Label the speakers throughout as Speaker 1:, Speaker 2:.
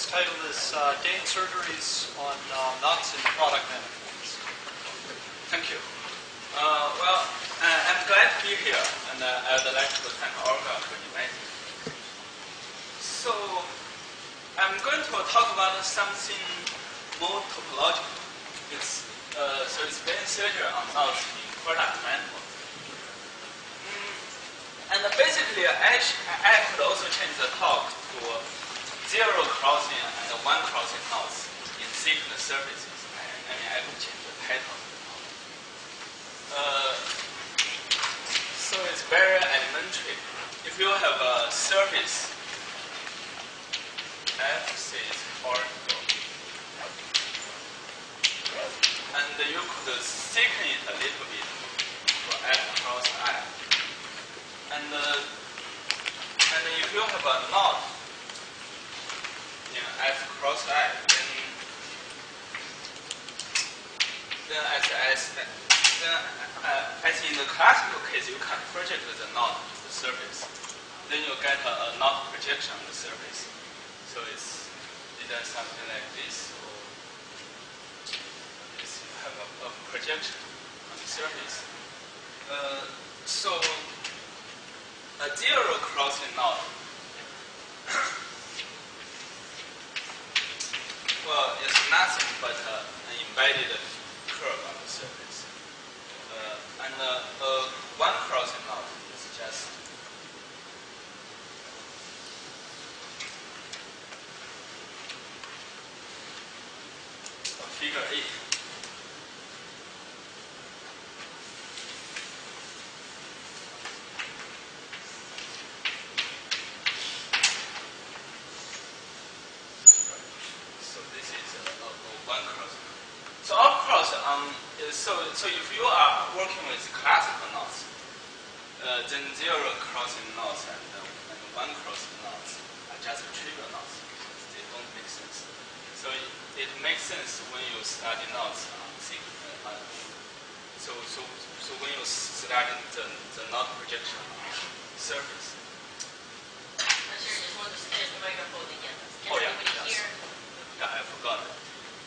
Speaker 1: title is Dehn surgeries on knots in product manifolds.
Speaker 2: Thank you. I'm glad to be here, and I would like to thank Olga for inviting me. So, I'm going to talk about something more topological. It's Dehn surgery on knots in product manifolds. And basically, I could also change the talk to 0 crossing and 1 crossing knots in thickened surfaces. I could change the title of the talk. So it's very elementary. If you have a surface, F is horizontal, and you could thicken it a little bit for F cross I. And if you have a knot in F cross I, then as in the classical case, you can project the knot to the surface. Then you get a knot projection on the surface. So it's either something like this, or you have a projection on the surface. So a 0 crossing knot, well, it's nothing but an embedded curve on the surface. And a 1 crossing knot is just a figure 8. So of course, so if you are working with classical knots, then 0 crossing knots and 1 crossing knots are just trivial knots. They don't make sense. So it makes sense when you study knots on so when you study the knot projection on the surface. Oh yeah, yes. Yeah, I forgot that.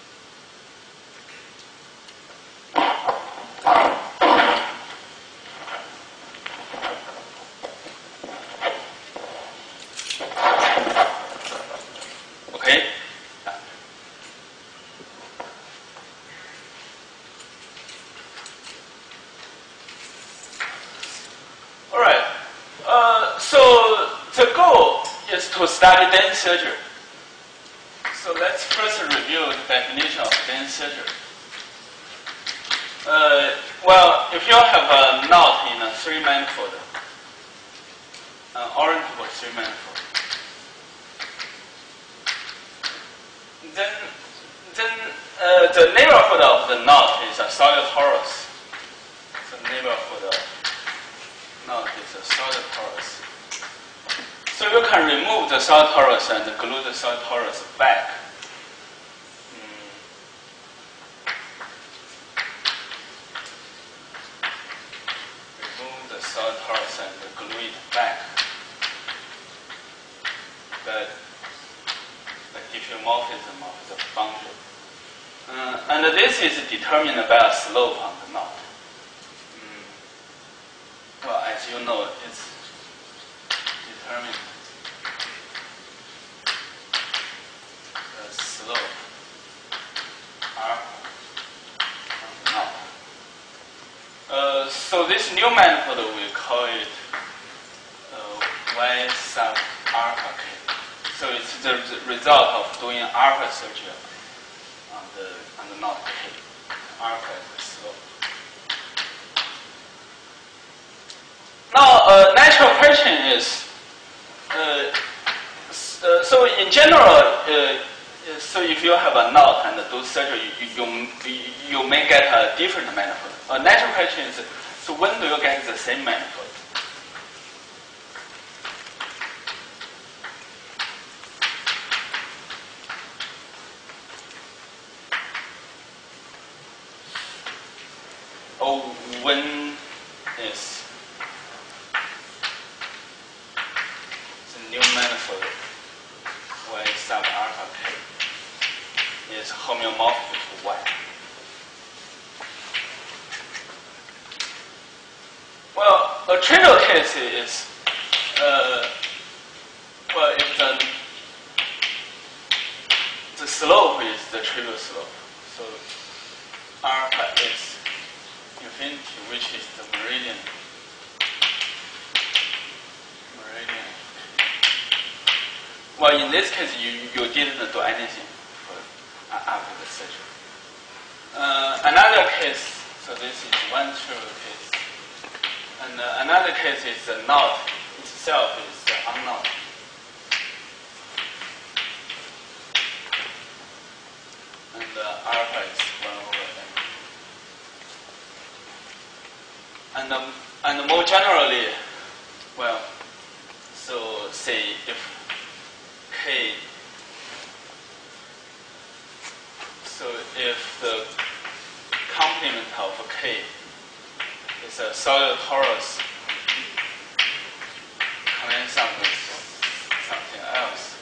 Speaker 2: Okay. All right. So the goal is to study Dehn surgery. So let's first review the definition of Dehn surgery. Well, if you have a knot in a 3-manifold, an orientable 3-manifold, then the neighborhood of the knot is a solid torus. The neighborhood of knot is a solid torus. So you can remove the solid torus and glue the solid torus back. Remove the solid torus and glue it back. The diffeomorphism of the boundary. And this is determined by a slope on the knot. Well, as you know, it's determined the slope alpha on the knot. So this new manifold, we call it Y sub alpha K. So it's the result of doing alpha surgery on the knot K. Alpha is the slope. Now, natural question is, so in general, so if you have a knot and do surgery, you may get a different manifold. A natural question is, so when do you get the same manifold? Or when is the new manifold Y sub alpha K? homeomorphic to Y. Well, a trivial case is, well, if the slope is the trivial slope, so alpha is infinity, which is the meridian. Well, in this case, you didn't do anything after the surgery. Another case, so this is one trivial case. And another case is the knot itself is unknown. And alpha is 1 over n. And more generally, well, so say if K, so if the complement of K is a solid torus commensum with something else.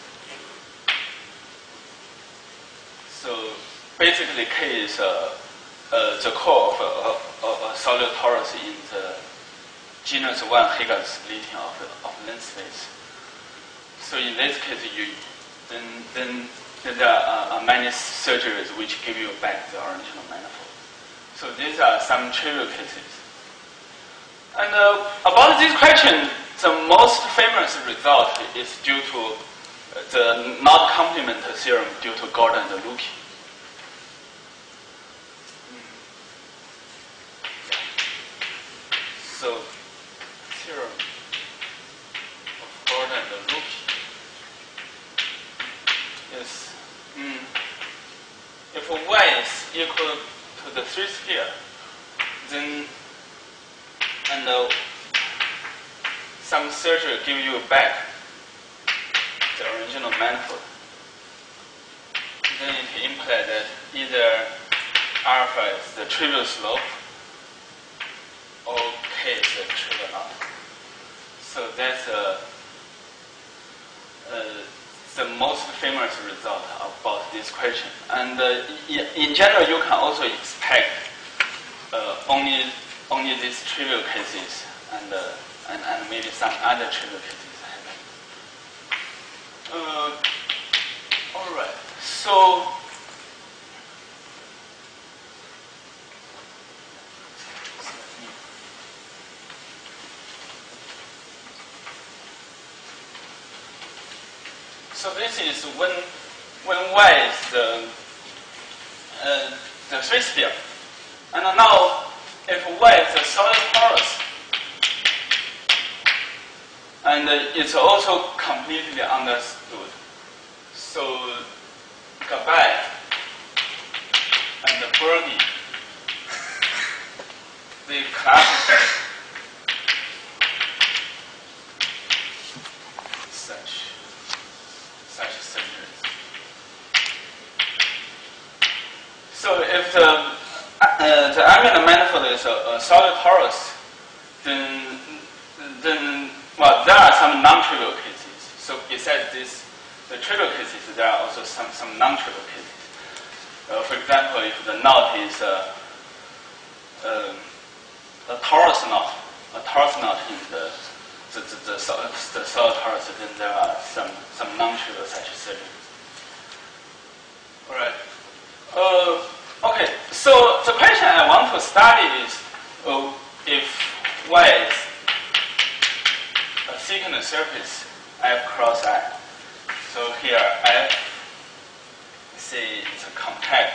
Speaker 2: So basically K is the core of a solid torus in the genus 1 Hegel splitting of length space. So in this case, then there are many surgeries which give you back the original manifold. So these are some trivial cases. And about this question, the most famous result is due to the knot complement theorem due to Gordon and Luki. So theorem of Gordon and Luki is if Y is equal to the 3 sphere, then and some surgery give you back the original manifold. Then it implies that either alpha is the trivial slope or K is the trivial knot. So that's the most famous result about this question. And in general, you can also expect only these trivial cases and maybe some other trivial cases happen. All right. So this is when Y is the 3 sphere, and now if Y is a solid torus, and it's also completely understood. So Gabay and Bernie, they classify such surgeries. So if the angular manifold is a solid torus, then well, there are some non-trivial cases. So besides this, the trivial cases, there are also some non-trivial cases. For example, if the knot is a torus knot in the solid torus, then there are some non-trivial such surgeries. All right. Okay. So the question I want to study is if Y is a thickened surface F cross I. So here F, say it's a compact,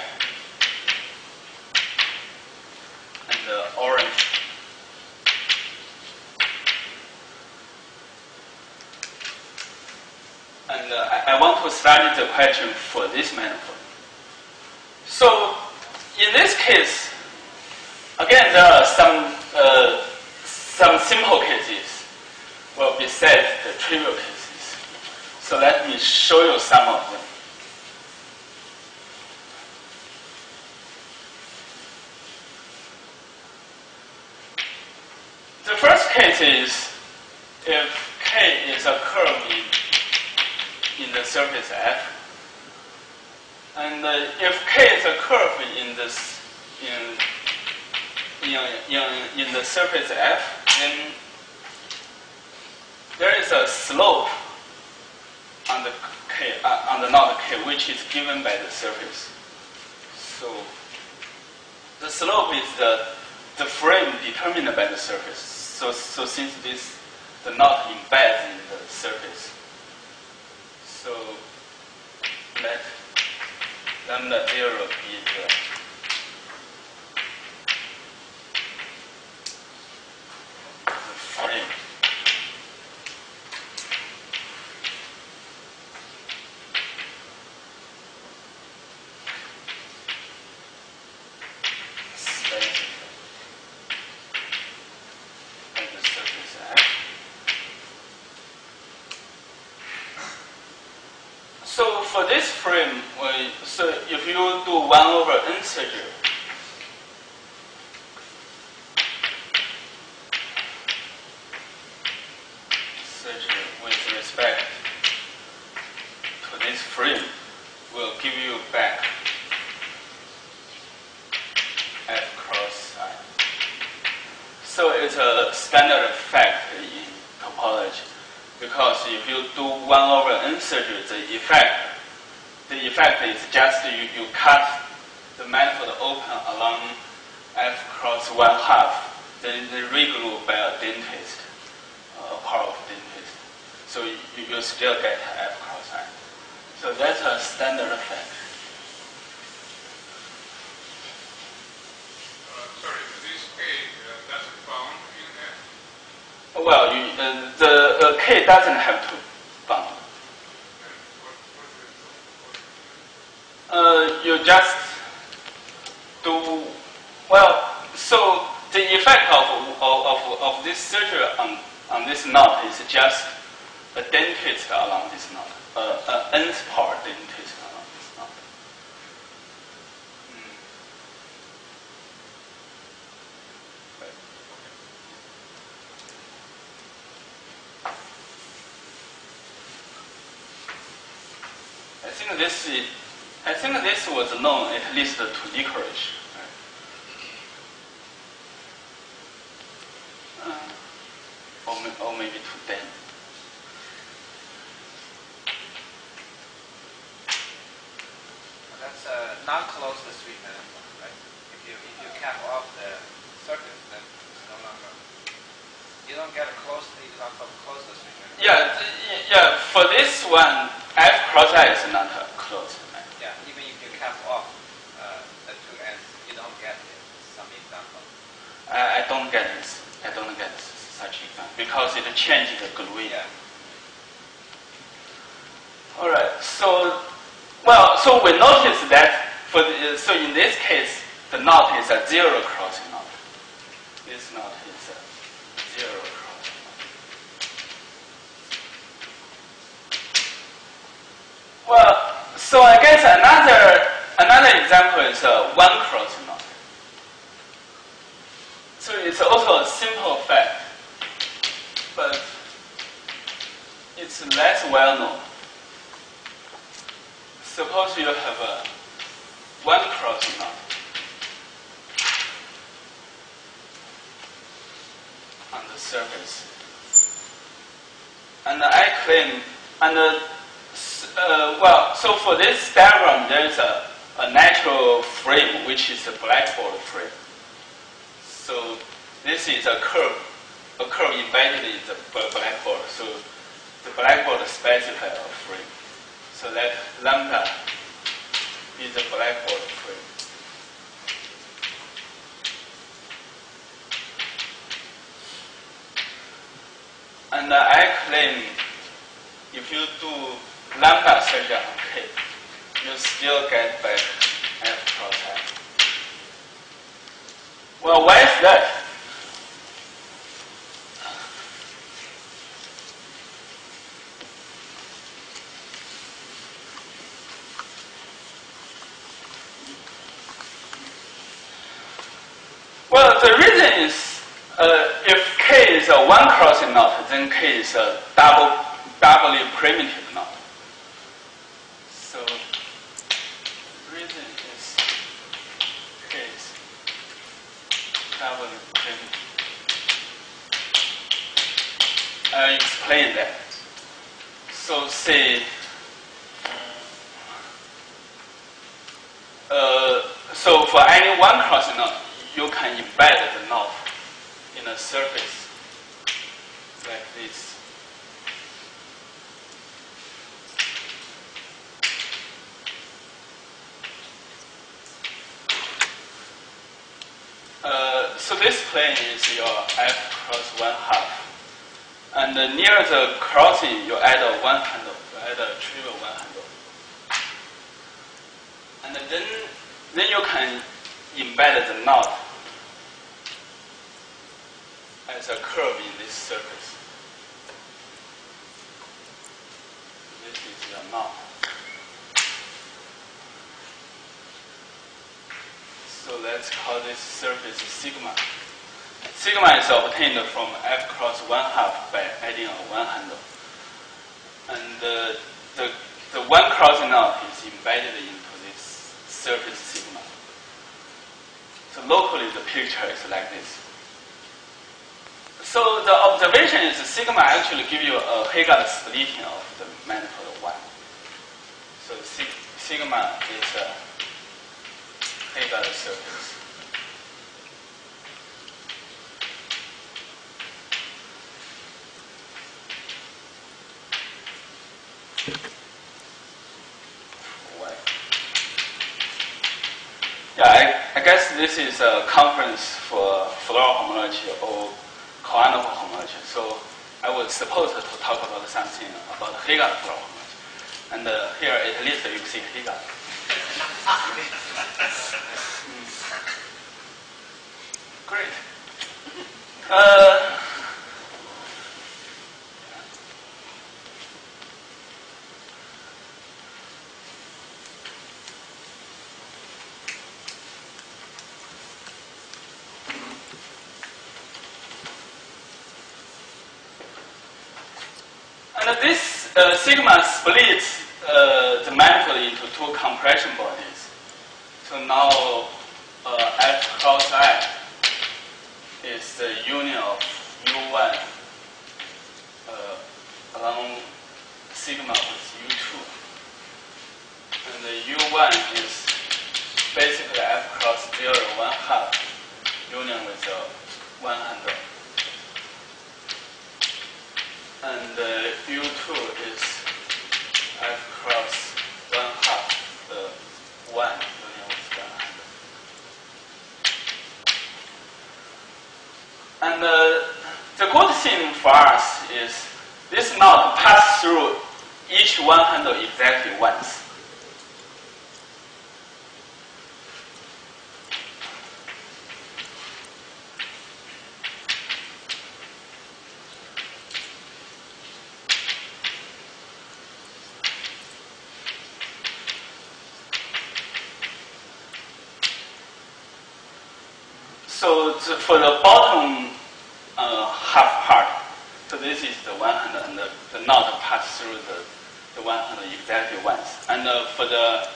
Speaker 2: and the orange. And I want to study the question for this manifold. So in this case, again, there are some simple cases, well, besides the trivial cases. So let me show you some of them. The first case is if K is a curve in the surface F, And if K is a curve in this in the surface F, then there is a slope on the K on the node K, which is given by the surface. So the slope is the frame determined by the surface. So since the node embeds in the surface, so let lambda 0 be the frame. So for this frame, so if you do 1/n surgery, with respect to this frame, will give you back F cross I. So it's a standard fact in topology. Because if you do 1/n surgery, the effect is just you cut the manifold open along F cross 1/2, then reglue by a dentist, a part of dentist. So you still get F cross I. So that's a standard effect.
Speaker 3: Sorry, this K doesn't bound in F?
Speaker 2: Well, the K doesn't have to bound. You just do, well, so the effect of this surgery on this knot is just a dentist along this knot, nth part dentist along this knot. I think this was known at least to licorice. Or maybe to Dehn.
Speaker 4: That's a non-closed sweep manifold, right? If you cap off the surface, then it's no longer. You don't get a closed. You don't close the sweep manifold.
Speaker 2: Yeah. For this one, F cross I is not closed.
Speaker 4: Yeah, even if you cap off the two ends, you don't get some example.
Speaker 2: I don't get this. I don't get such example because it changes the glue.
Speaker 4: Yeah.
Speaker 2: All right. So we notice that so in this case, the knot is a zero crossing knot. This knot is a zero crossing knot. Well, so I guess another example is a one crossing knot. So it's also a simple fact, but it's less well known. Suppose you have a one crossing knot on the surface, and I claim, so for this diagram, there is a natural frame which is a blackboard frame. So this is a curve embedded in the blackboard. So the blackboard specifies a frame. So let lambda be the blackboard frame. And I claim if you do lambda surgery on K, you still get back F cross I. Well, why is that? Well, the reason is if K is a one crossing knot, then K is a doubly primitive knot. So say, so for any one cross knot, you can embed the knot in a surface like this. So this plane is your f cross 1/2. And near the crossing, you add a 1 handle, you add a trivial 1 handle. And then you can embed the knot as a curve in this surface. This is your knot. So let's call this surface sigma. Sigma is obtained from f cross 1/2 by adding a 1 handle. And the 1 cross knot is embedded into this surface sigma. So locally the picture is like this. So the observation is sigma actually give you a Hilbert splitting of the manifold 1. So sigma is a Hilbert surface. Yeah, I guess this is a conference for floral homology or canonical homology. So I was supposed to talk about something about Hilbert floral homology. And here at least you see Hilbert. Great. And this sigma splits the manifold into 2 compression bodies. So now F cross I is the union of U1 along sigma with U2. And the U1 is basically F cross 0 1/2 union with the 1 handle. And U2 is F cross 1/2 the 1 union with 1 handle. And the good thing for us is this knot passes through each 1 handle exactly once. So for the bottom half part, so this is the 1 handle, and the knot passes through the 1 handle exactly once. And for the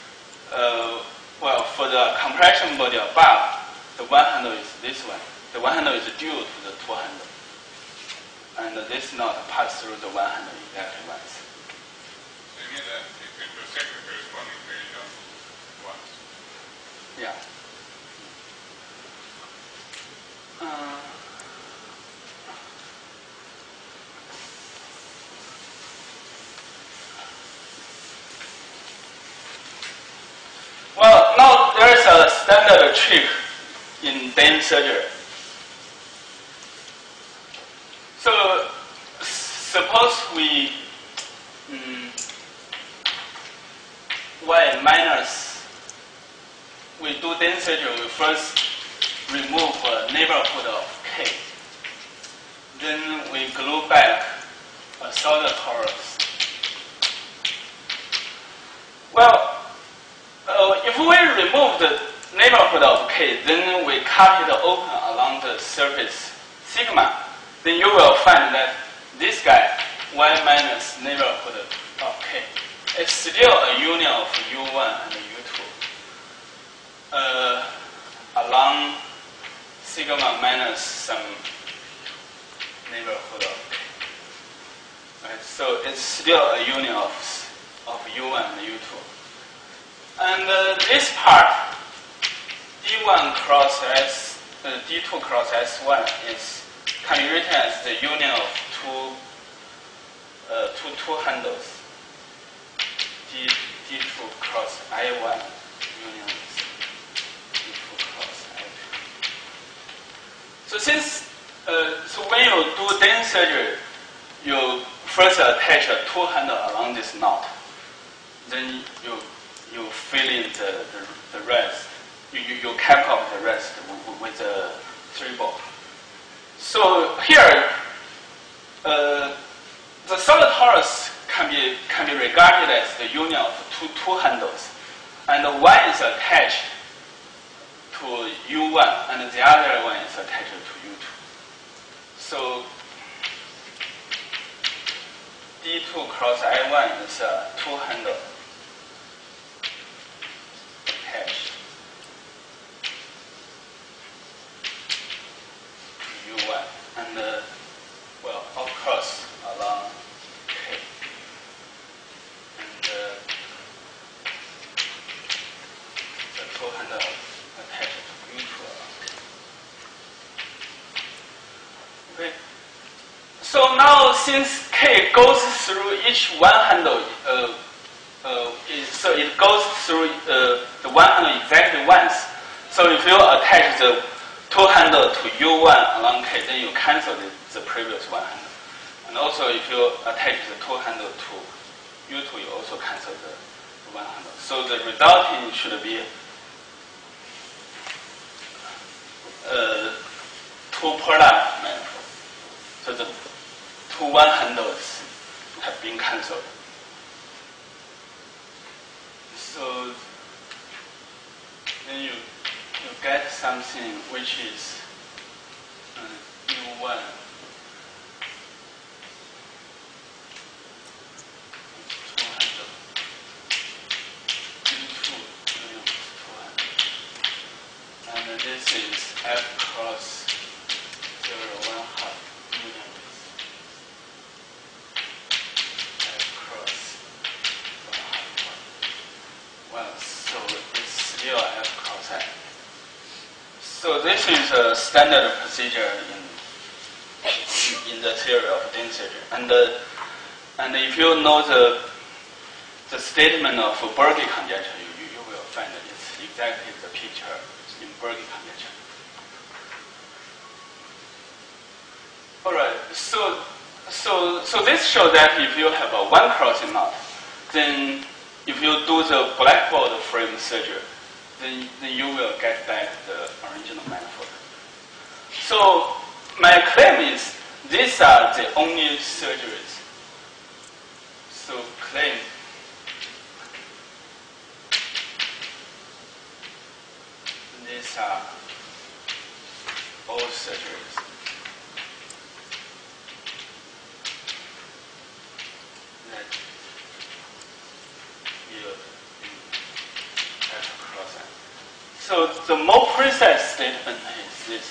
Speaker 2: for the compression body above, the 1 handle is this one. The 1 handle is due to the 2 handle, and this knot passes through the 1 handle exactly once.
Speaker 3: So you mean that it could intersect the corresponding page once?
Speaker 2: Yeah. Well, now there is a standard trick in Dehn surgery. So suppose we we do Dehn surgery, we first remove a neighborhood of K. Then we glue back a solid torus. Well, if we remove the neighborhood of K, then we cut it open along the surface sigma, then you will find that this guy, Y minus neighborhood of K, is still a union of U1 and U2 along sigma minus some neighborhood of K. Right? So it's still a union of U1 and U2. And this part, D1 cross S, D2 cross S1 can be written as the union of two handles. D2 cross I1 union with D2 cross I2. So so when you do Dehn surgery, you first attach a two handle along this knot. Then you fill in the rest. You cap off the rest with a 3-bolt. So here, the solid torus can be regarded as the union of two handles, and one is attached to U1, and the other one is attached to U2. So D2 cross I1 is a two handle attached to U1, and well, of course, along K. And the two handle attached to U2 along K. Okay. So now, since K goes through each one handle, so it goes through the one handle exactly once. So if you attach the two handle to U1 along K, then you cancel the previous one handle. And also, if you attach the two handle to U2, you also cancel the one handle. So the resulting should be two product manifold. So the two one handles have been cancelled. So then you get something which is U1 two handle, U2 union two handle, and this is F cross 0, 1 half union with F cross 1 half 1. Well, so it's still F cross I. So this is a standard procedure in the theory of Dehn surgery. And if you know the statement of Brook conjecture, you will find that it's exactly the picture in Brook conjecture. All right. So this shows that if you have a one crossing knot, then if you do the blackboard frame surgery, then you will get back the original manifold. So my claim is these are the only surgeries. So claim these are all surgeries. That yield F cross N. So the more precise statement is this.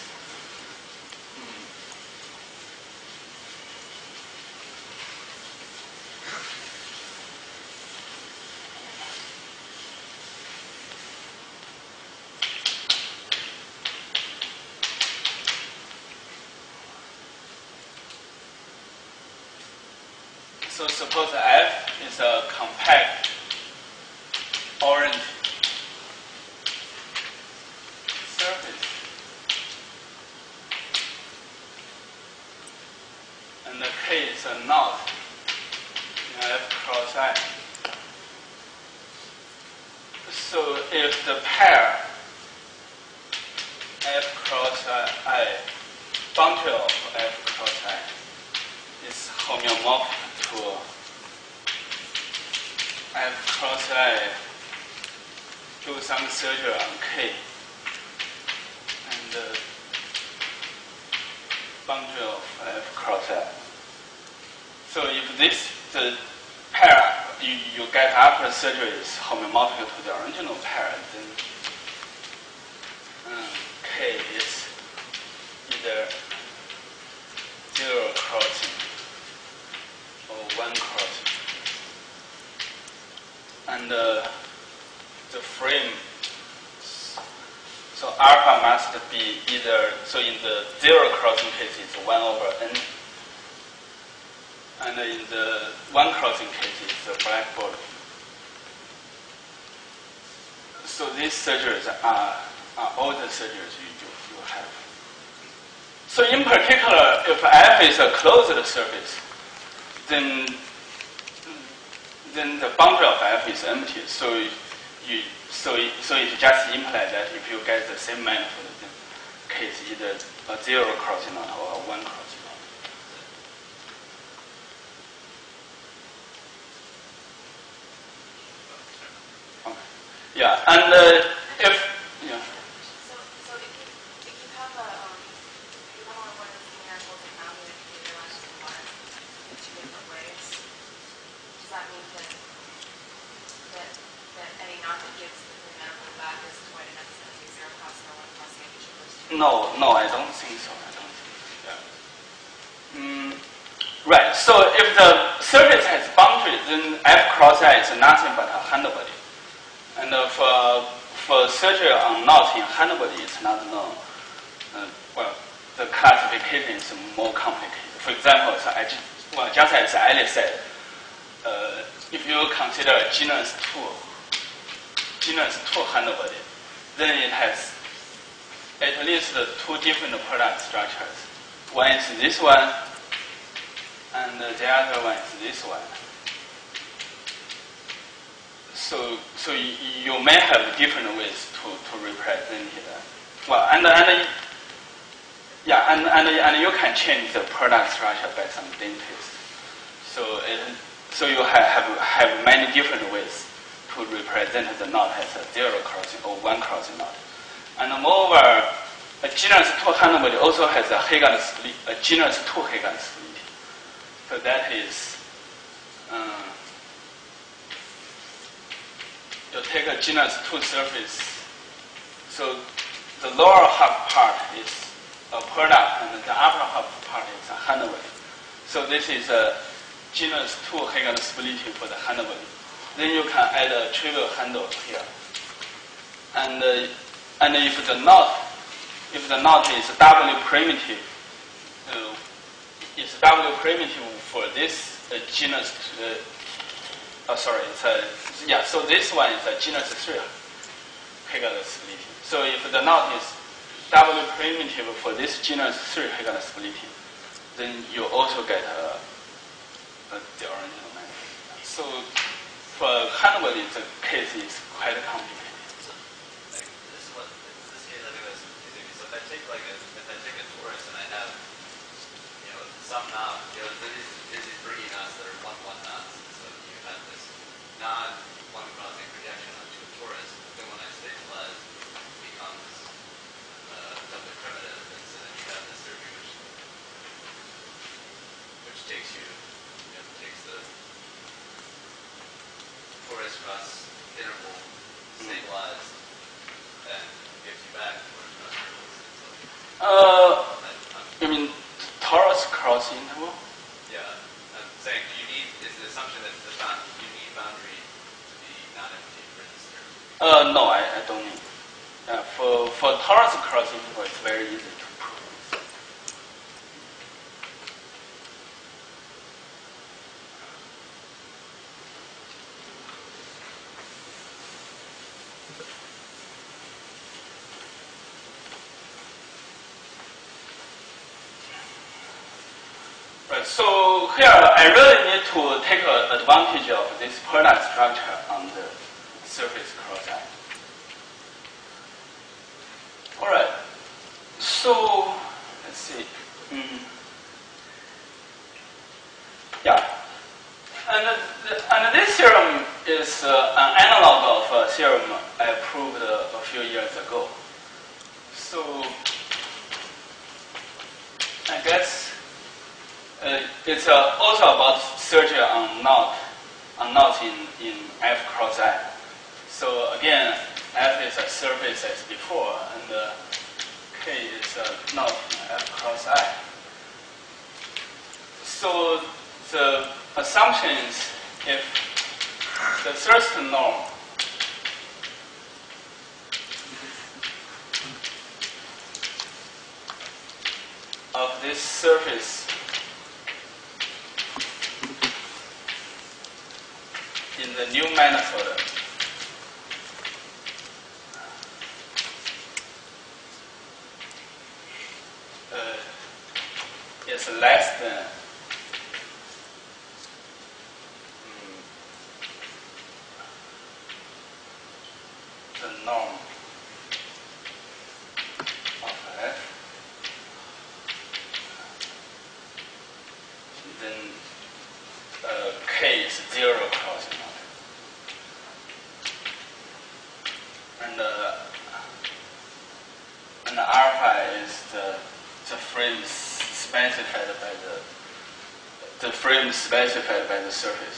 Speaker 2: So suppose F is a compact orange surface, and the K is a knot in F cross I. So if the pair F cross I, boundary of F cross I is homeomorphic to F cross I, do some surgery on K, and the boundary of F cross I. So if the pair you get after surgery is homeomorphic to the original pair, then K is either 0 crossing or 1 one crossing. And the frame, so alpha must be either, so in the zero crossing case it's 1 over n, and in the one crossing case it's a blackboard. So these surgeries are all the surgeries you have. So in particular, if F is a closed surface, then the boundary of F is empty. So it just implies that if you get the same manifold, then case either a zero crossing node or a one crossing node. Okay. Yeah, and if yeah.
Speaker 5: So if you have one of these manifolds and boundary that can be realized in two different ways, does that mean that any knot that gives the free manifold back is quite enough to be zero crossing or one crossing each of those two?
Speaker 2: No, I don't think so. Yeah. Right. So if the surface has boundary, then F cross I is nothing but a handbody. And for surgery on knots in handbody, it's not known. Well, the classification is more complicated. For example, just as Alice said, if you consider a genus 2 handbody, then it has at least two different product structures. One is this one, and the other one is this one. So you may have different ways to represent it. Well, and you can change the product structure by some dentist. So you have many different ways to represent the knot as a zero crossing or one crossing knot. And moreover, a genus 2 handbody also has a Hagen split, a genus 2 Hagen split. So that is, you take a genus 2 surface. So the lower half part is a product, and the upper half part is a handbody. So this is a genus 2 Hagen splitting for the handbody. Then you can add a trivial handle here. And if the knot is doubly primitive, it's doubly primitive for this genus. So this one is a genus 3 Hagen splitting. So if the knot is doubly primitive for this genus 3 Hagen splitting, then you also get the original manifold. So for handbody, the case is quite complicated.
Speaker 6: So if I take a torus and I have some knot, this is bringing knots that are one knots. So you have this non-one crossing projection onto a torus. Then when I stabilize, it becomes doubly primitive, and so then you have this surgery which takes takes the torus cross interval stabilized and gives you back torus cross intervals.
Speaker 2: You mean torus cross interval?
Speaker 6: Yeah, I'm saying is the assumption that you need boundary to be non-empty for this theory?
Speaker 2: No, I don't need. For torus cross interval, it's very easy to prove. Right, so here I really need to take advantage of this product structure on the surface cross-eye. All right, so let's see. Yeah, and this theorem is an analog of a theorem I proved a few years ago. So I guess it's also about surgery on knots in F cross I. So again, F is a surface as before, and K is a knot in F cross I. So the assumption is if the Thurston norm of this surface in the new manifold is less than the norm of F, then K is 0 crossing out. And alpha is the frame specified by the surface.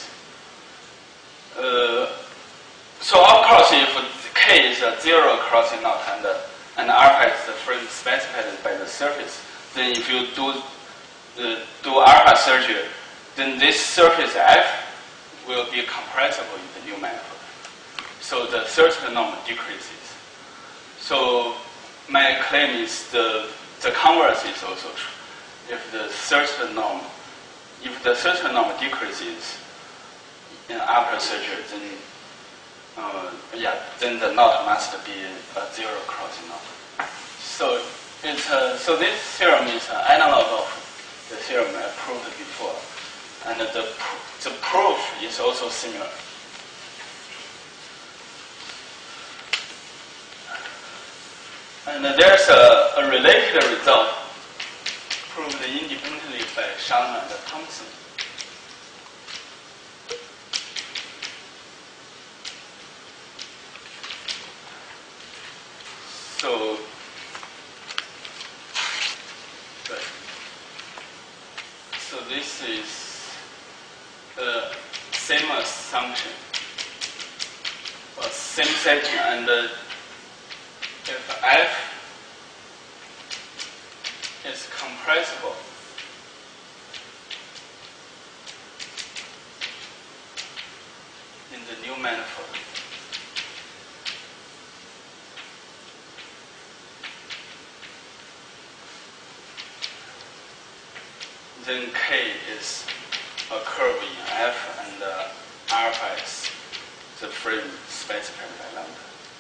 Speaker 2: So of course, if K is a 0 crossing out and alpha is the frame specified by the surface, then if you do alpha surgery, then this surface F will be compressible in the new manifold. So the Thurston norm decreases. So my claim is the converse is also true. If the Thurston norm decreases in after surgery, then the knot must be a 0 crossing knot. So so this theorem is an analog of the theorem I proved before, and the proof is also similar. And there's a related result proved independently by Sharma and Thompson. So this is the same assumption, or same setting, and if F is compressible, in the new manifold, then K is a curve in F, and alpha is the frame specified by lambda.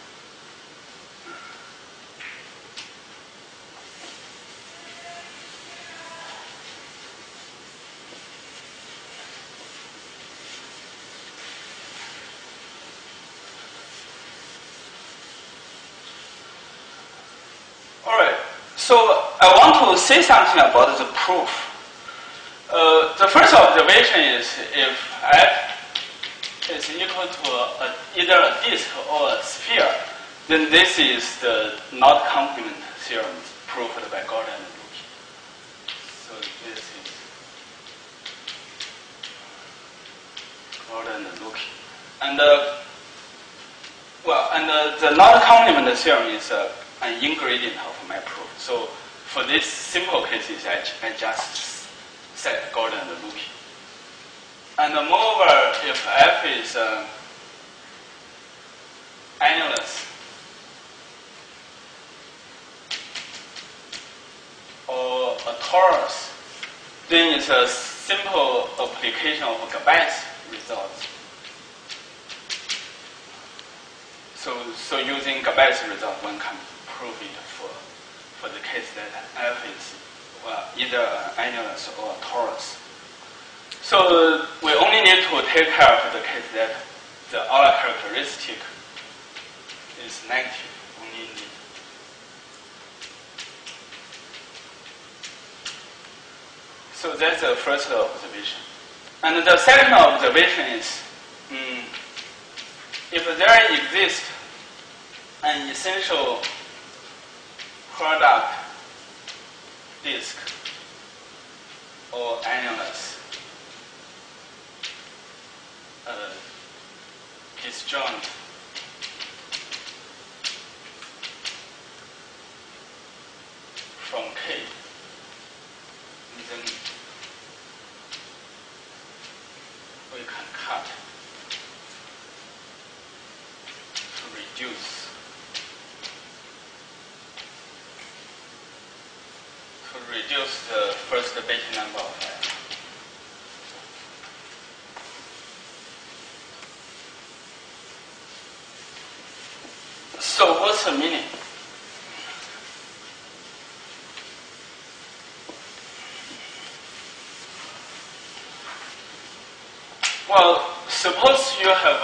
Speaker 2: All right. So I want to say something about the proof. The first observation is if F is equal to either a disk or a sphere, then this is the knot complement theorem proved by Gordon and Brook. So this is Gordon and Brook. And the knot complement theorem is an ingredient of my proof. So for this simple cases, I just set Gordon and Brook. And moreover, if F is annulus or a torus, then it's a simple application of Gabet's results. So using Gabet's result, one can prove it for the case that F is either an annulus or a torus. So we only need to take care of the case that the Euler characteristic is negative. Only need. So that's the first observation. And the second observation is if there exists an essential product disk or annulus disjoint from K, then
Speaker 7: reduce the first bit number of F. So what's the meaning? Well, suppose you have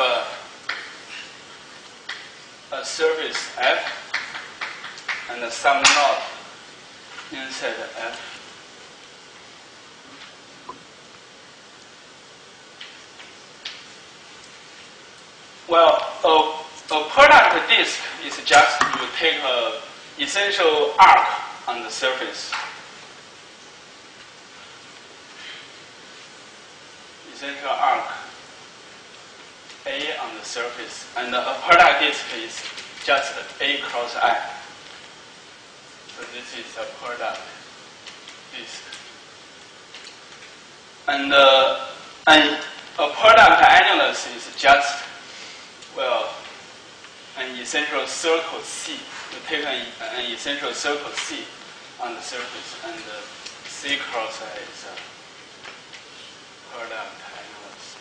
Speaker 7: a surface F and some knot inside F. Well, a product disk is just you take an essential arc on the surface. Essential arc A on the surface, and a product disk is just A cross I. So this is a product disk. And a product annulus is just, well, an essential circle C. You take an essential circle C on the surface, and C cross I is a product annulus.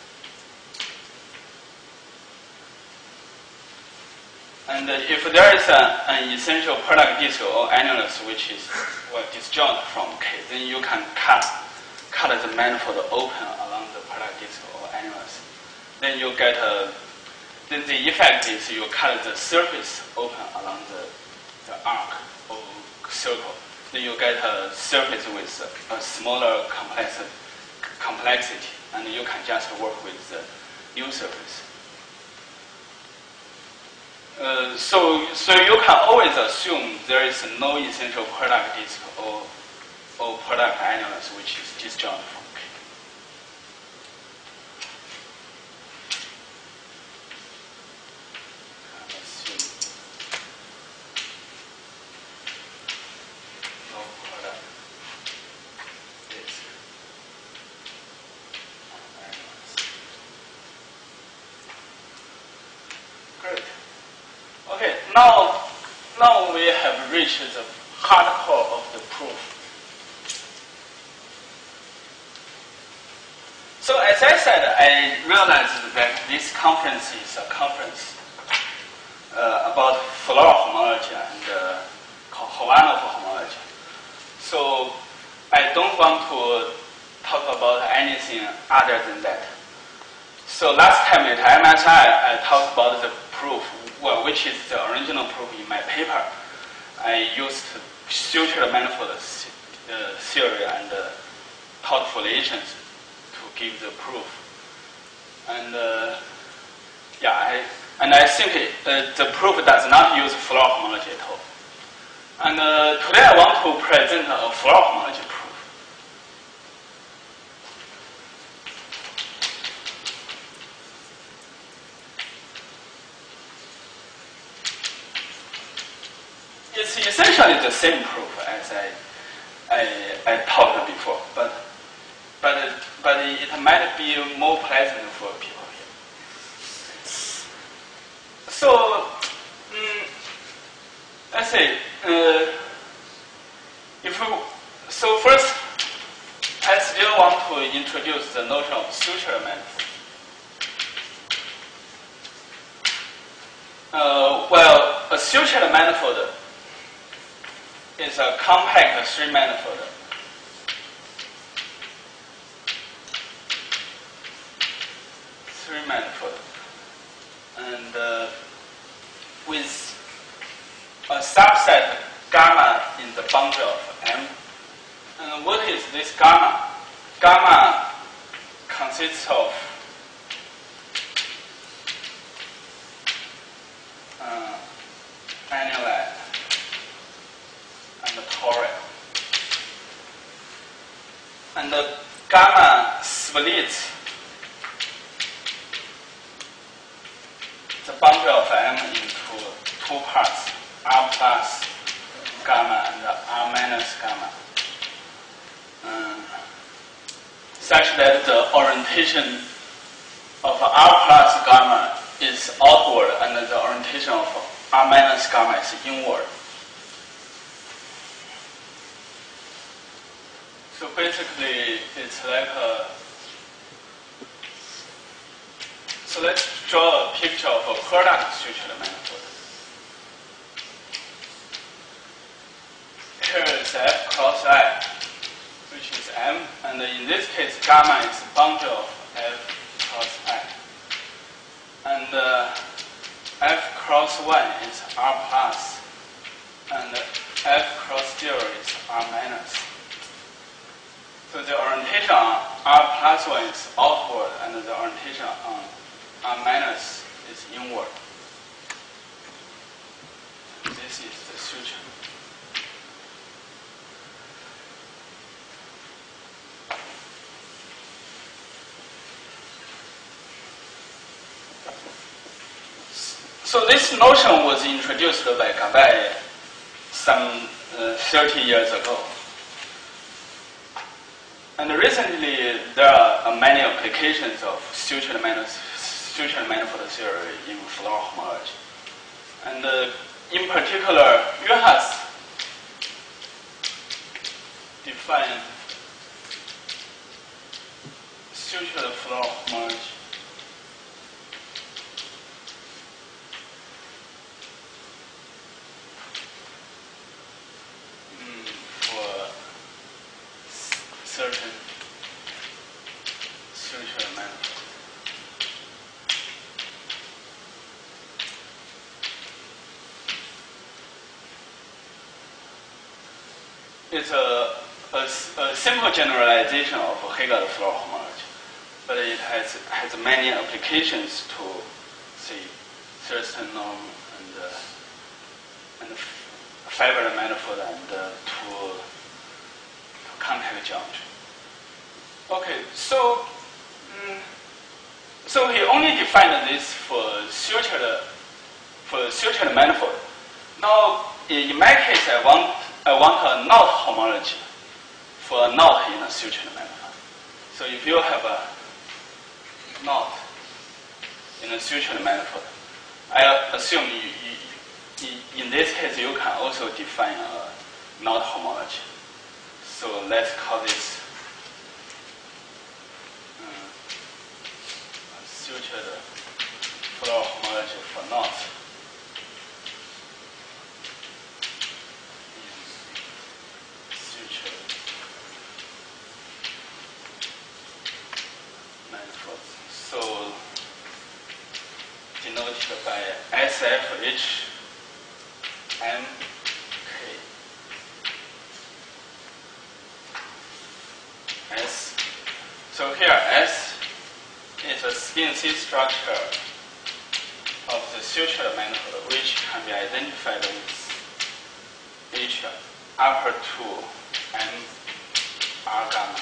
Speaker 7: And if there is an essential product disk or annulus which is disjoint from K, then you can cut the manifold open along the product disk or annulus. Then you get then the effect is you cut the surface open along the arc or circle. Then you get a surface with a smaller complexity, and you can just work with the new surface. So you can always assume there is no essential product disk or product annulus which is disjoint from K. Assume no product disk annulus. Great. Okay, now we have reached the hardcore of the proof. So as I said, I realized that this conference is a conference about Floer homology and Hovanov homology. So I don't want to talk about anything other than that. So last time at MSI, I talked about the proof, well, which is the original proof in my paper. I used sutured manifold theory and taught foliations to give the proof. And I think the proof does not use Floer homology at all. And today I want to present a Floer homology proof. It's essentially the same proof as I talked before, but it might be more pleasant for people here. So let's say so first I still want to introduce the notion of suture manifold. Well, a suture manifold is a compact three manifold. And with a subset gamma in the boundary of M. And what is this gamma? Gamma consists of annuli and the toric. And the gamma splits the boundary of M into two parts, R plus gamma and R minus gamma, such that the orientation of R plus gamma is outward and the orientation of R minus gamma is inward. So basically, it's like a. So let's draw a picture of a product sutured manifold. Here is F cross I, which is M, and in this case, gamma is boundary of F cross I. And F cross 1 is R plus, and F cross 0 is R minus. So the orientation on R plus 1 is outward, and the orientation on R minus is inward. And this is the suture. So this notion was introduced by Gabay some 30 years ago. And recently, there are many applications of sutured manifold theory in floor homology. And in particular, Yu has defined sutured floor homology certain sutured manifold. It's a simple generalization of Hegel floor homology, but it has many applications to, say, certain norm and fiber manifold and to contact geometry. Okay, so he only defined this for sutured manifold. Now, in my case, I want a knot homology for a knot in a sutured manifold. So if you have a knot in a sutured manifold, I assume in this case you can also define a knot homology. So let's call this sutured floor homology for knots. Sutured manifolds. So denoted by SFH M. S. So here S is a spin C structure of the sutured manifold, which can be identified with H upper 2 M R gamma.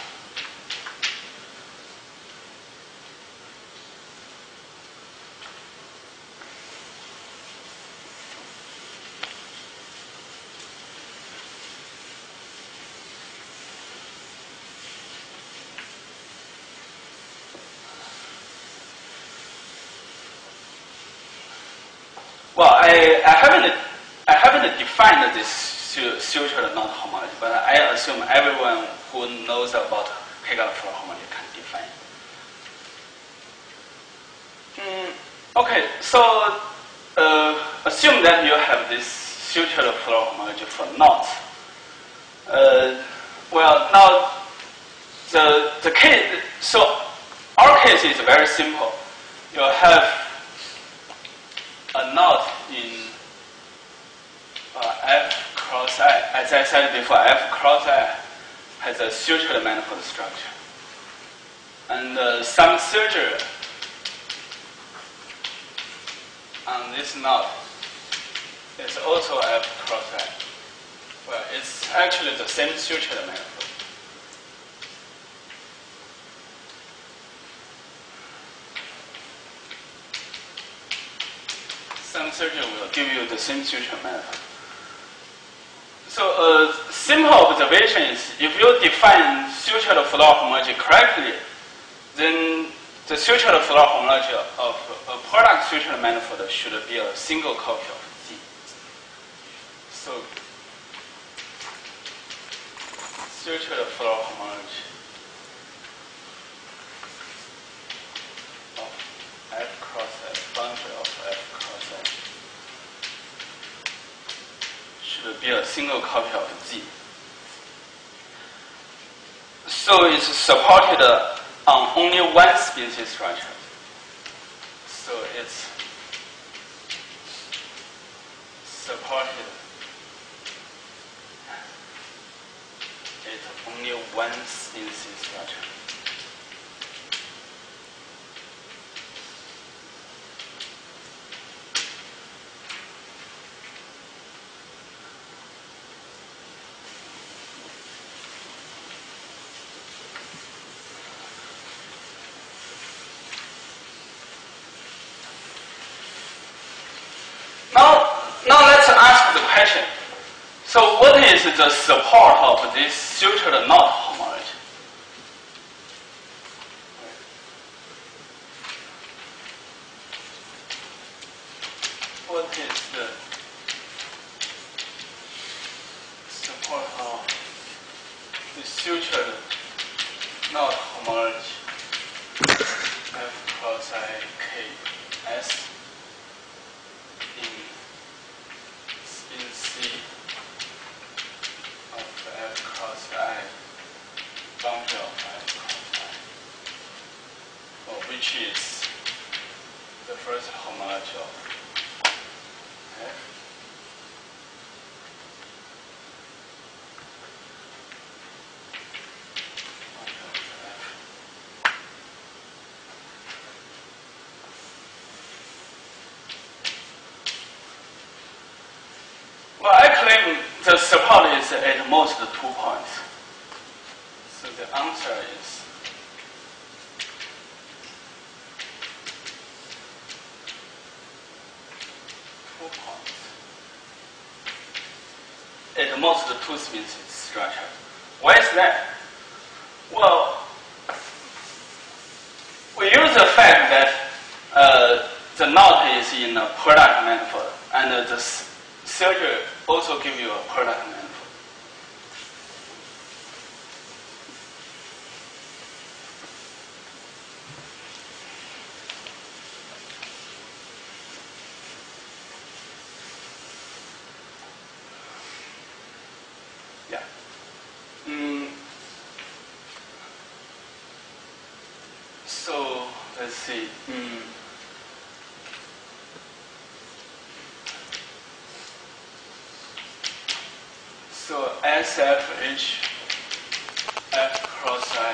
Speaker 7: Well, I haven't defined this sutured knot homology, but I assume everyone who knows about Hegel floor homology can define it. Okay, so assume that you have this sutured floor homology for knots. Well, now the case. So our case is very simple. You have a knot in F cross I. As I said before, F cross I has a sutured manifold structure. And some surgery on this knot is also F cross I. Well, it's actually the same sutured manifold. Some surgery will give you the same suture manifold. So a simple observation is if you define sutured floor homology correctly, then the sutured floor homology of a product sutured manifold should be a single copy of Z. So sutured floor homology of F cross F, boundary of F cross F, should be a single copy of Z. So it's supported on only one species structure. So it's supported at only one species structure. Now let's ask the question. So what is the support of this sutured knot homology? What is the support of the sutured knot homology F cross I K S in spin C of F cross I, boundary of F cross I, which is the first homology of F. Well, I claim the support is at most 2 points. So the answer is at most 2 species structure. Why is that? Well, we use the fact that the knot is in a product manifold, and the surgery also give you a product manifold. Yeah. So let's see. So SFH F cross I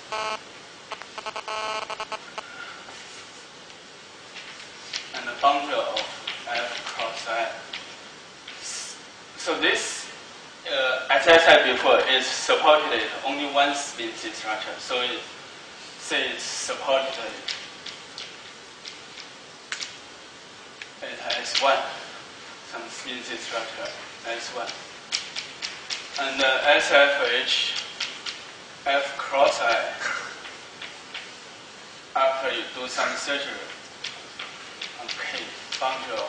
Speaker 7: and the boundary of F cross I. So this, as I said before, is supported at only one species structure. So say it's supported at S1, some species structure S1. And SFH F cross I, after you do some surgery on K, boundary of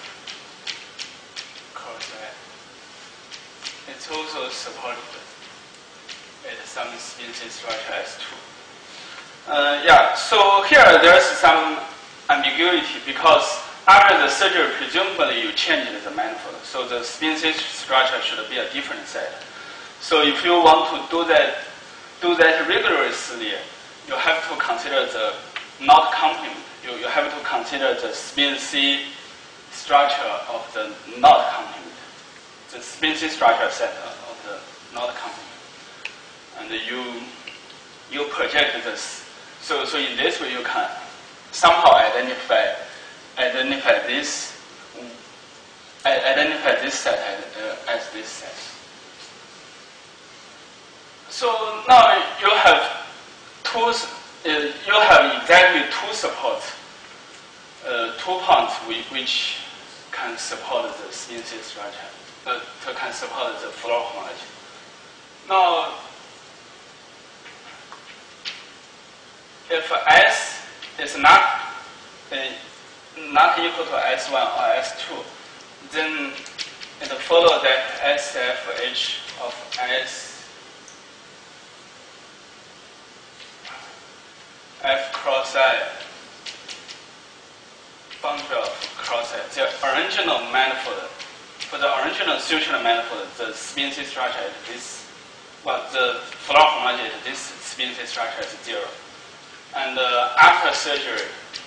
Speaker 7: F cross I, it's also supported at some species structure S2. Yeah, so here there's some ambiguity because after the surgery, presumably you change the manifold, so the species structure should be a different set. So if you want to do that rigorously, you have to consider the knot complement. You have to consider the spin C structure of the knot complement, the spin C structure set of the knot complement, and you project this. So in this way, you can somehow identify this set as this set. So now you have exactly 2 supports, 2 points which can support the species structure, can support the floor homology. Now, if S is not equal to S1 or S2, then it follows that SFH of S F cross I boundary of cross I. The original manifold, for the original sutured manifold, the spin-C structure is this. Well, the floor homology is this spin-C structure is 0. And after surgery,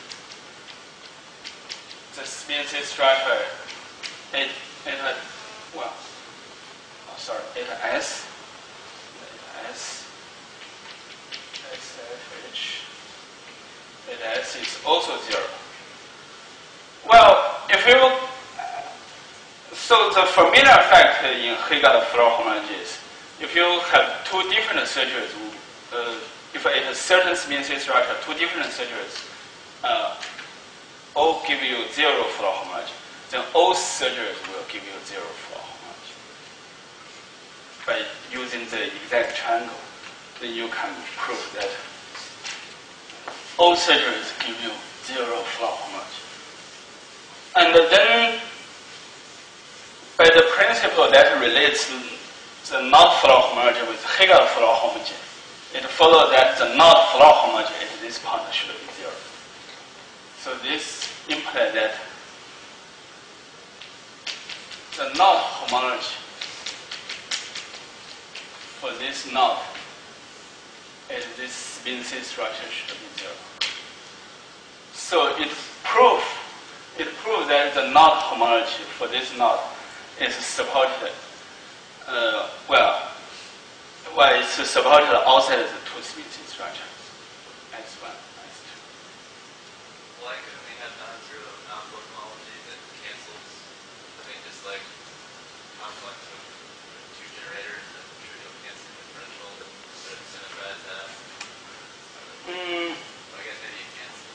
Speaker 7: the spin-C structure, it has SFH, S is also 0. Well, if you, so the familiar fact in Hegel floor homology is, if you have two different surgeries, if it has certain spin-C structure, two different surgeries, all give you 0 floor homology, then all surgeries will give you 0 floor homology. By using the exact triangle, then you can prove that all surgeries give you 0 floor homology. And then, by the principle that relates the not floor homology with Hegel floor homology, it follows that the not floor homology at this point should be 0. So this implies that the not homology for this knot at this spin-C structure should be 0. So it proves that the knot homology for this knot is supported. It's supported outside the two spin-C structures, S1, S2.
Speaker 6: Like if we have non-zero manifold homology that cancels, just like complex of two generators that trivial against the differential that synergize that. I guess maybe you cancel.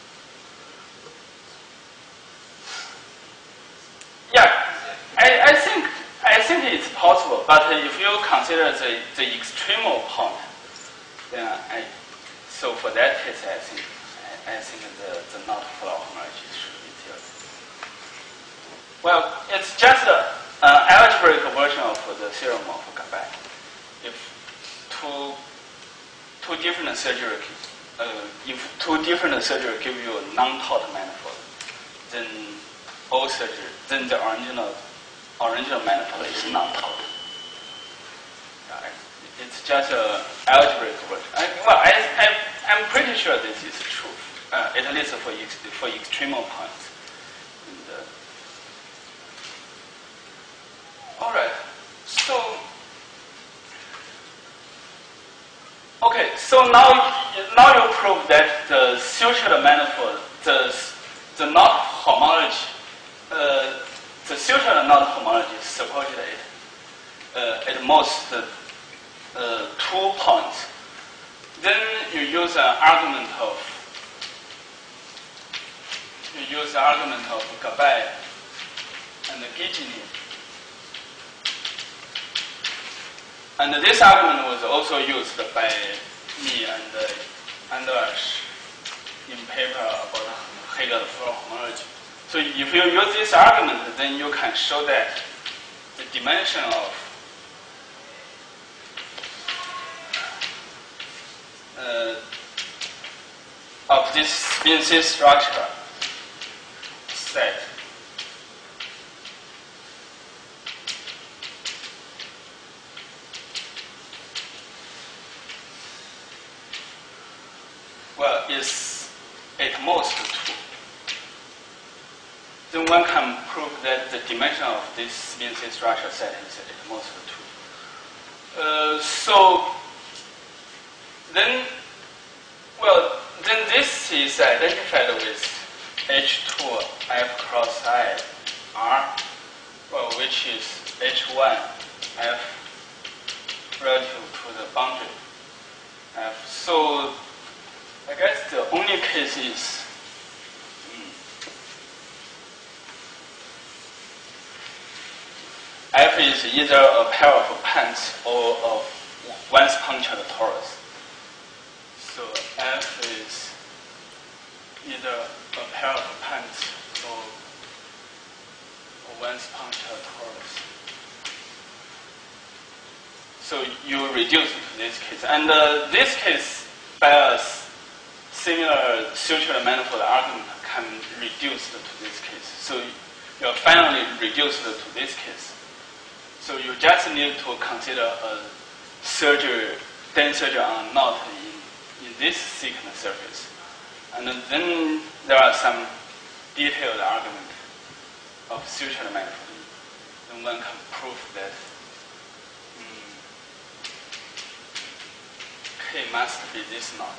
Speaker 7: Yeah, I think it's possible, but if you consider the extremal point, then so for that case, I think the not floor homology should be 0. Well, it's just an algebraic version of the theorem of Gabay. If two different surgery give you a non-taut manifold, then all surgery, then the original manifold is non-taut. It's just an algebraic version. I'm pretty sure this is true, at least for extremal points. All right. So now you prove that the sutured manifold, the knot homology, the sutured knot homology is supported at most 2 points. Then you use an argument of Gabay and Gijini. And this argument was also used by me and Anders in paper about Hegel floor homology. So if you use this argument, then you can show that the dimension of this spin-C structure set is at most 2. Then one can prove that the dimension of this spin-C structure set is at most 2. Then this is identified with H2 F cross I R, which is H1 F relative to the boundary F. So I guess the only case is F is either a pair of pants or a once punctured torus. So F is either a pair of pants or once punctured torus. So you reduce to this case. And this case, by a similar sutured manifold argument, can reduce to this case. So you're finally reduced to this case. So you just need to consider a surgery, Dehn surgery on a knot in this thickened surface. And then there are some detailed argument of sutured manifold. Then one can prove that K must be this knot.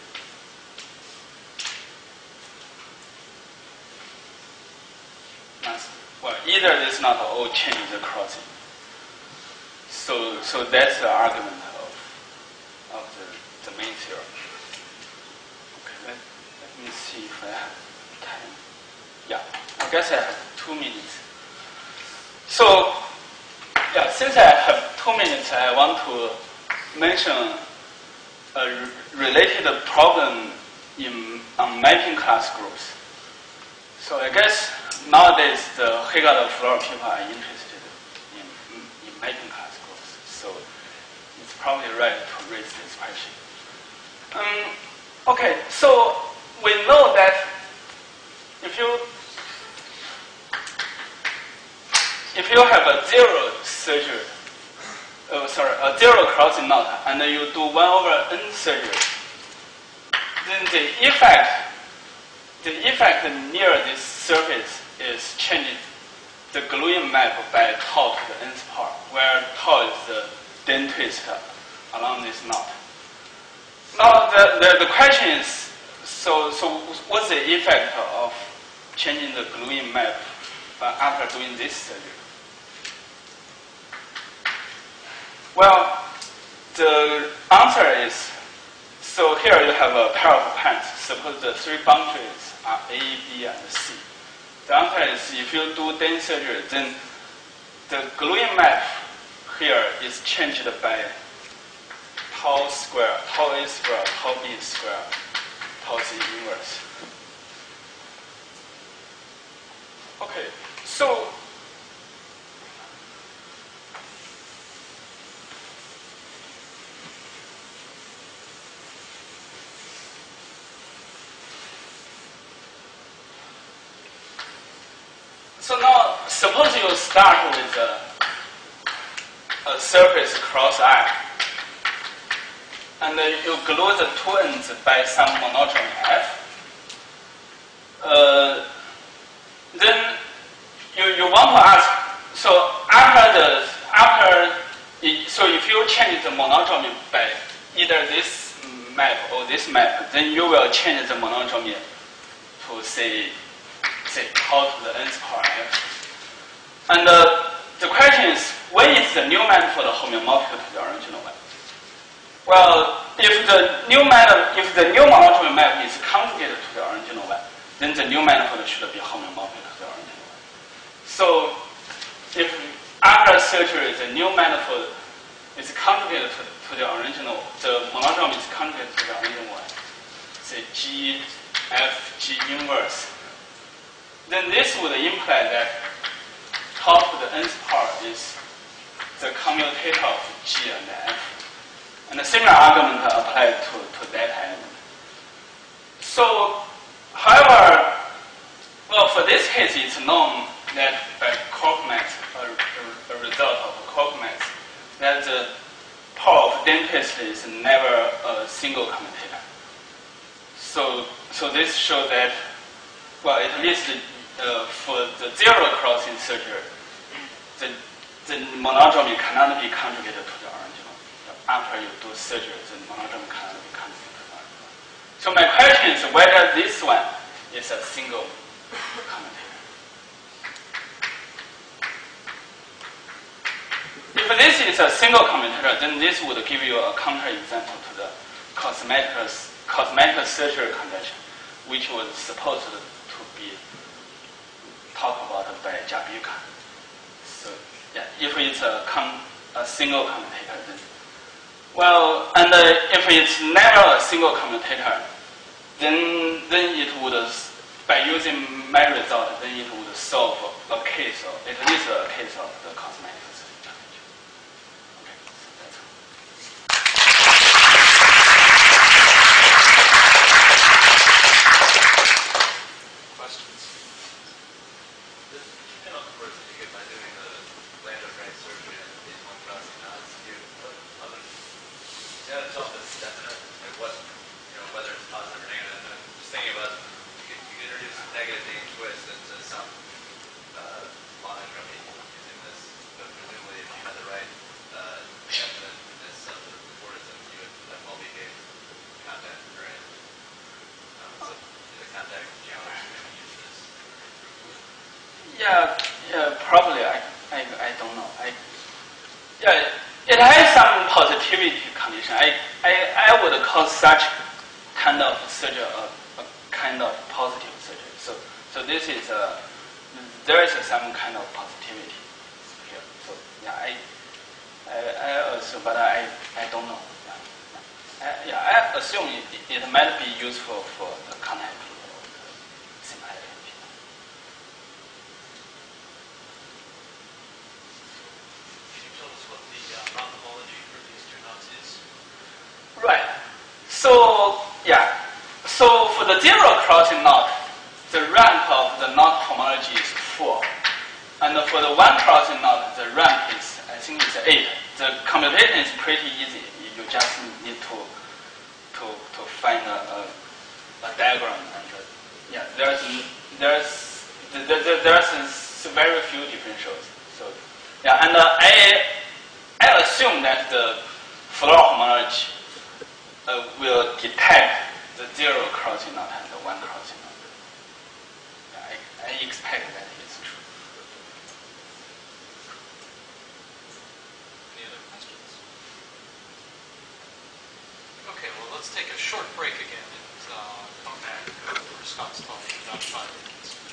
Speaker 7: Well, either this knot or change the crossing. So that's the argument of the main theorem. Okay, let me see if I have time. Yeah, I guess I have 2 minutes. So, yeah, since I have 2 minutes, I want to mention a related problem on mapping class groups. So I guess nowadays the Hegel floor people are interested in mapping class groups. So it's probably right to raise this question. Okay, so we know that if you have a zero surgery, a zero crossing knot, and you do 1/n surgery, then the effect near this surface is changing the gluing map by tau to the nth power, where tau is the Dehn twist along this knot. Now the question is, so what's the effect of changing the gluing map after doing this surgery? Well, the answer is, so here you have a pair of pants. Suppose the 3 boundaries are A, B, and C. The answer is, if you do Dehn surgery, then the gluing map here is changed by tau square, tau A square, tau B square, tau C inverse. Okay, so now, suppose you start with a surface cross I, and you glue the 2 ends by some monodromy F. Then you want to ask, so so if you change the monodromy by either this map or this map, then you will change the monodromy to say tau to the nth power f. And the question is, when is the new manifold homeomorphic to the original one? Well, if the new monodromy map is conjugated to the original one, then the new manifold should be homeomorphic to the original one. So if after surgery the new manifold is conjugated to the original, the monodromy is conjugated to the original one, say G, F, G inverse, then this would imply that tau to the nth power is the commutator of G and F. And a similar argument applied to that element. So, however, well, for this case, it's known that by cork math, a result of cork math, that the power of Dehn twist is never a single commutator. So this shows that, well, at least for the zero crossing surgery, the monodromy cannot be conjugated to the original. After you do surgery, the monodromy cannot be conjugated to the original. So my question is whether this one is a single commutator. If this is a single commutator, then this would give you a counterexample to the cosmetic surgery convention, which was supposed to be talked about by Jabiuka. So yeah, if it's a single commutator, then well, and if it's never a single commutator, then it would, by using my result, then it would solve a case of, at least a case of the cosmetic surgery. Okay, that's all.
Speaker 1: Questions?
Speaker 6: The email converts that you get by doing the lambda right surgery and these one crossing knots, you gotta tell if it's definite, like what, whether it's positive or negative. And I'm just thinking about you could introduce negative Dehn twist into some monotropy using this, but presumably if you had the right definiteness of the cortisone, you would have multi-gate contact, right? So the contact geometry maybe use this to improve with.
Speaker 7: Yeah, probably. I don't know. It has some positivity condition. I would call such kind of surgery a kind of positive surgery. So this is there is some kind of positivity here. So yeah, I assume, but I don't know. Yeah, I assume it might be useful for the contact people or the sympathetic people.
Speaker 1: Can you tell us what the topology for these two knots is?
Speaker 7: Right. So yeah. So for the zero crossing knot, the rank of the knot homology is 4, and for the one crossing knot, the rank is, I think it's 8. The computation is pretty easy. You just need to find a diagram, and yeah, there's very few differentials. So yeah, and I assume that the floor homology will detect the zero crossing knot and the one crossing knot. Yeah, I expect that it's true.
Speaker 1: Any other questions? Okay, well, let's take a short break again and come back for Scott's talk about 5 minutes.